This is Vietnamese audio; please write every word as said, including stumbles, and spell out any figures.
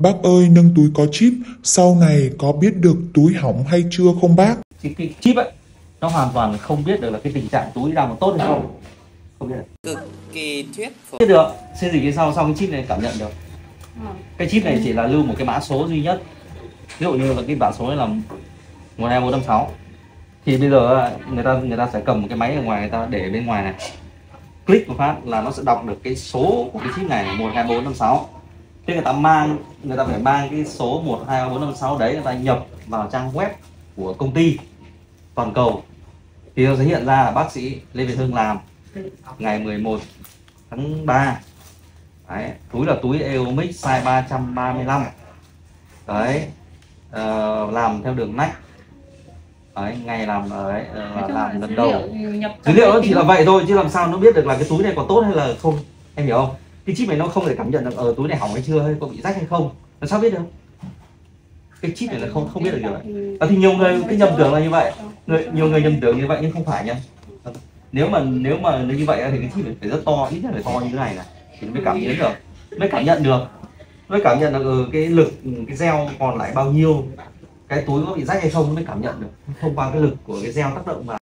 Bác ơi, nâng túi có chip, sau này có biết được túi hỏng hay chưa không bác? Cái, cái chip ấy, nó hoàn toàn không biết được là cái tình trạng túi đang có tốt hay không. Không biết được. Cực kỳ thuyết phục. Biết được, xây dịch cái sau, sau cái chip này cảm nhận được. Cái chip này chỉ là lưu một cái mã số duy nhất. Ví dụ như là cái mã số này là một hai bốn năm sáu. Thì bây giờ người ta người ta sẽ cầm một cái máy ở ngoài, người ta để bên ngoài này, click một phát là nó sẽ đọc được cái số của cái chip này một hai bốn năm sáu. Thế người ta mang người ta phải mang cái số một hai bốn năm sáu đấy, người ta nhập vào trang web của công ty toàn cầu thì nó sẽ hiện ra là bác sĩ Lê Việt Hưng làm ngày mười một tháng ba. Đấy, túi là túi Eomix size ba trăm ba mươi lăm. Đấy, uh, làm theo đường nách. Đấy, ngày làm đấy, uh, làm lần đầu. Dữ liệu nó chỉ là vậy thôi chứ làm sao nó biết được là cái túi này có tốt hay là không, em hiểu không? Cái chip này nó không thể cảm nhận được ở uh, túi này hỏng hay chưa, hay có bị rách hay không, nó sao biết được? Cái chip này là không không biết được điều này. À, thì nhiều người cái nhầm tưởng là như vậy, người, nhiều người nhầm tưởng như vậy nhưng không phải nha. Nếu mà nếu mà như vậy thì cái chip này phải rất to, ít nhất phải to như thế này này thì mới cảm nhận được, mới cảm nhận được, mới cảm nhận được ừ, cái lực cái gel còn lại bao nhiêu, cái túi có bị rách hay không mới cảm nhận được thông qua cái lực của cái gel tác động vào.